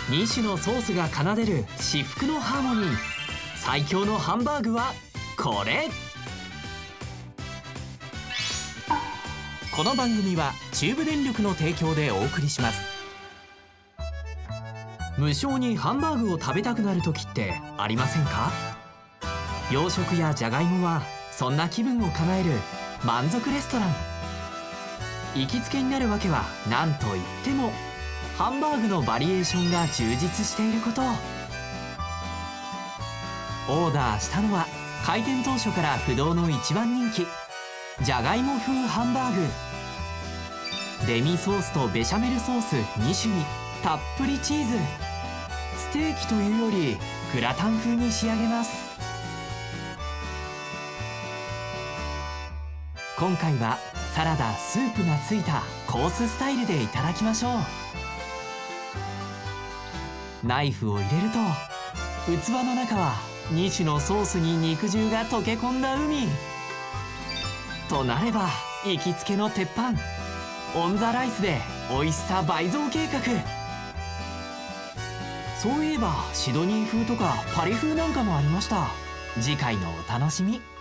2種のソースが奏でる至福のハーモニー。最強のハンバーグはこれ。この番組は中部電力の提供でお送りします。無性にハンバーグを食べたくなる時ってありませんか？洋食やじゃがいもはそんな気分を叶える満足レストラン。行きつけになるわけは何といってもハンバーグのバリエーションが充実していること。オーダーしたのは開店当初から不動の一番人気、じゃがいも風ハンバーグ。デミソースとベシャメルソース2種にたっぷりチーズ。ステーキというよりグラタン風に仕上げます。今回はサラダ、スープがついたコーススタイルでいただきましょう。ナイフを入れると器の中は2種のソースに肉汁が溶け込んだ海となれば、行きつけの鉄板オンザライスで美味しさ倍増計画。そういえばシドニー風とかパリ風なんかもありました。次回のお楽しみ。